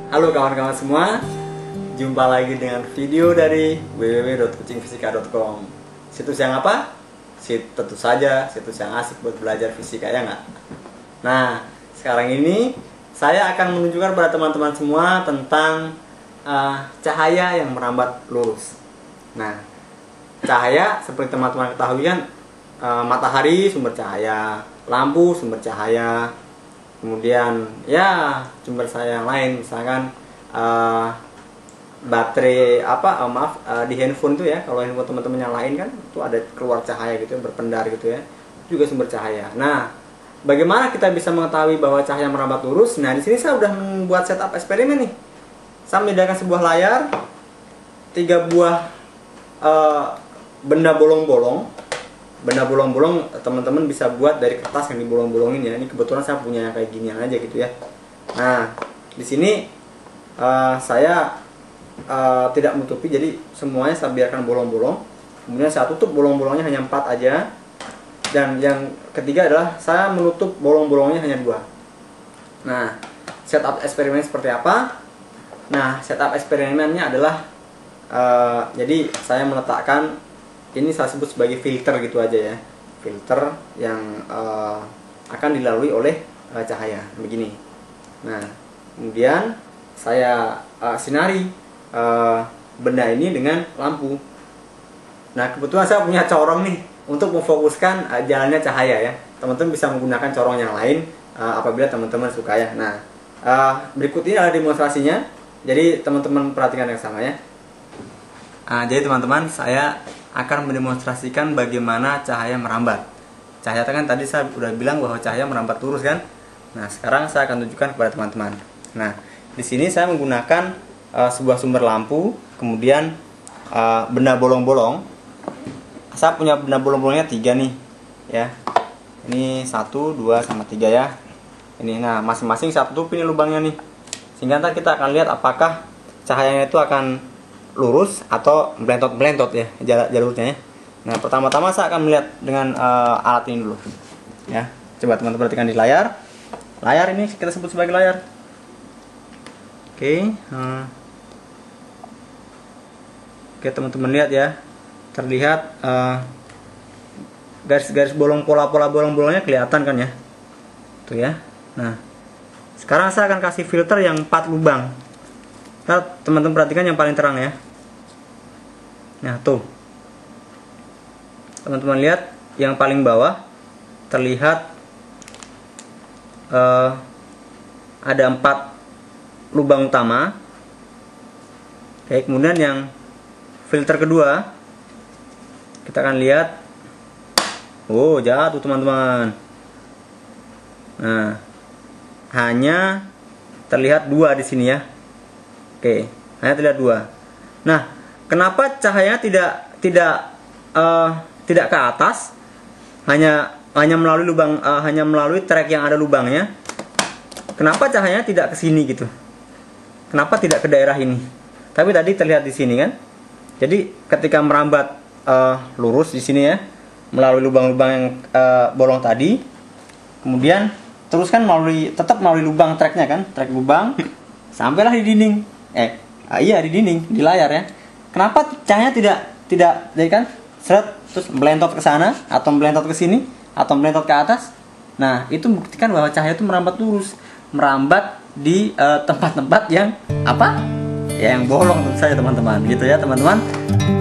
Halo kawan-kawan semua, jumpa lagi dengan video dari www.kucingfisika.com. Situs yang apa? Tentu saja situs yang asik buat belajar fisika, ya nggak? Nah, sekarang ini saya akan menunjukkan pada teman-teman semua tentang cahaya yang merambat lurus. Nah, cahaya seperti teman-teman ketahui kan, matahari sumber cahaya, lampu sumber cahaya, kemudian ya sumber cahaya yang lain, misalkan baterai di handphone itu ya, kalau handphone teman-teman yang lain kan itu ada keluar cahaya gitu ya, berpendar gitu ya, juga sumber cahaya. Nah, bagaimana kita bisa mengetahui bahwa cahaya merambat lurus? Nah, di sini saya sudah membuat setup eksperimen nih. Saya menyediakan sebuah layar, 3 buah benda bolong-bolong. Benda bolong-bolong teman-teman bisa buat dari kertas yang dibolong-bolongin ya. Ini kebetulan saya punya kayak ginian aja gitu ya. Nah, di sini saya tidak menutupi, jadi semuanya saya biarkan bolong-bolong. Kemudian saya tutup bolong-bolongnya hanya 4 aja. Dan yang ketiga adalah saya menutup bolong-bolongnya hanya 2. Nah, setup eksperimen seperti apa? Nah, setup eksperimennya adalah jadi saya meletakkan, ini saya sebut sebagai filter gitu aja ya, filter yang akan dilalui oleh cahaya begini. Nah, kemudian saya sinari benda ini dengan lampu. Nah, kebetulan saya punya corong nih untuk memfokuskan jalannya cahaya ya. Teman-teman bisa menggunakan corong yang lain apabila teman-teman suka ya. Nah, berikut ini adalah demonstrasinya. Jadi teman-teman perhatikan yang sama ya. Jadi teman-teman, saya akan mendemonstrasikan bagaimana cahaya merambat. Cahaya kan tadi saya sudah bilang bahwa cahaya merambat lurus kan. Nah, sekarang saya akan tunjukkan kepada teman-teman. Nah, di sini saya menggunakan sebuah sumber lampu, kemudian benda bolong-bolong. Saya punya benda bolong-bolongnya 3 nih, ya. Ini 1, 2, sama 3 ya. Ini, nah masing-masing saya tutup ini lubangnya nih. Sehingga nanti kita akan lihat apakah cahayanya itu akan lurus atau melentot-melentot ya jalurnya ya. Nah, pertama-tama saya akan melihat dengan alat ini dulu ya. Coba teman-teman perhatikan di layar. Layar ini kita sebut sebagai layar. Oke, teman-teman lihat ya, terlihat garis-garis bolong, pola-pola bolong-bolongnya kelihatan kan ya, tuh ya. Nah, sekarang saya akan kasih filter yang 4 lubang. Teman-teman perhatikan yang paling terang ya. Nah, tuh teman-teman lihat yang paling bawah terlihat ada 4 lubang utama. Oke, kemudian yang filter kedua kita akan lihat, oh jatuh teman-teman. Nah, hanya terlihat 2 di sini ya. Oke, hanya terlihat 2. Nah, kenapa cahayanya tidak ke atas, hanya melalui lubang, hanya melalui trek yang ada lubangnya? Kenapa cahayanya tidak ke sini gitu? Kenapa tidak ke daerah ini? Tapi tadi terlihat di sini kan. Jadi ketika merambat lurus di sini ya, melalui lubang-lubang yang bolong tadi, kemudian teruskan tetap melalui lubang treknya kan, trek lubang, sampailah di dinding. Iya di dinding, di layar ya. Kenapa cahayanya tidak jadi kan seret terus melentot ke sana, atau melentot ke sini, atau melentot ke atas? Nah, itu membuktikan bahwa cahaya itu merambat lurus, merambat di tempat-tempat yang apa? Ya, yang bolong tentu saja teman-teman, gitu ya teman-teman.